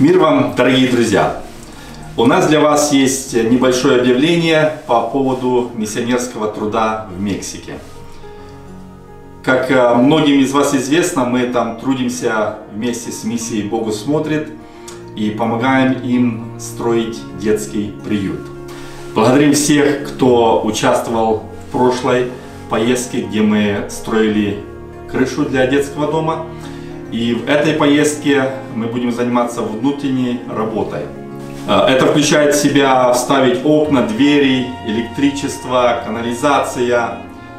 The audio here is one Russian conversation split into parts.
Мир вам, дорогие друзья! У нас для вас есть небольшое объявление по поводу миссионерского труда в Мексике. Как многим из вас известно, мы там трудимся вместе с миссией «Богу смотрит» и помогаем им строить детский приют. Благодарим всех, кто участвовал в прошлой поездке, где мы строили крышу для детского дома. И в этой поездке мы будем заниматься внутренней работой. Это включает в себя вставить окна, двери, электричество, канализация,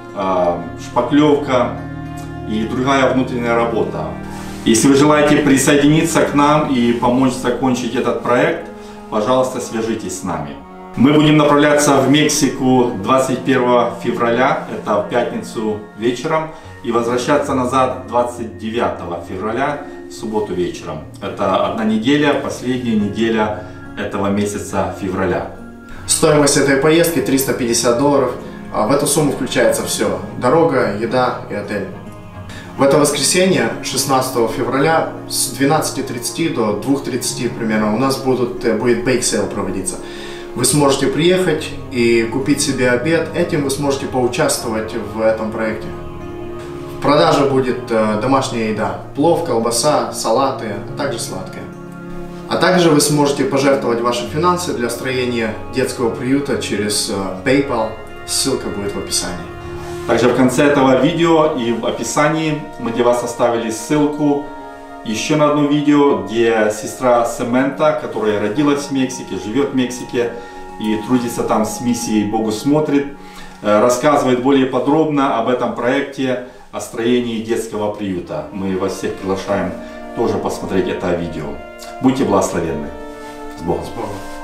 шпаклевка и другая внутренняя работа. Если вы желаете присоединиться к нам и помочь закончить этот проект, пожалуйста, свяжитесь с нами. Мы будем направляться в Мексику 21 февраля, это в пятницу вечером, и возвращаться назад 29 февраля, в субботу вечером. Это одна неделя, последняя неделя этого месяца февраля. Стоимость этой поездки $350. В эту сумму включается все: дорога, еда и отель. В это воскресенье, 16 февраля, с 12:30 до 2:30 примерно у нас будет bake sale проводиться. Вы сможете приехать и купить себе обед, этим вы сможете поучаствовать в этом проекте. В продаже будет домашняя еда: плов, колбаса, салаты, а также сладкое. А также вы сможете пожертвовать ваши финансы для строения детского приюта через PayPal, ссылка будет в описании. Также в конце этого видео и в описании мы для вас оставили ссылку еще на одно видео, где сестра Саманта, которая родилась в Мексике, живет в Мексике и трудится там с миссией «Богу смотрит», рассказывает более подробно об этом проекте, о строении детского приюта. Мы вас всех приглашаем тоже посмотреть это видео. Будьте благословенны. С Богом. С Богом.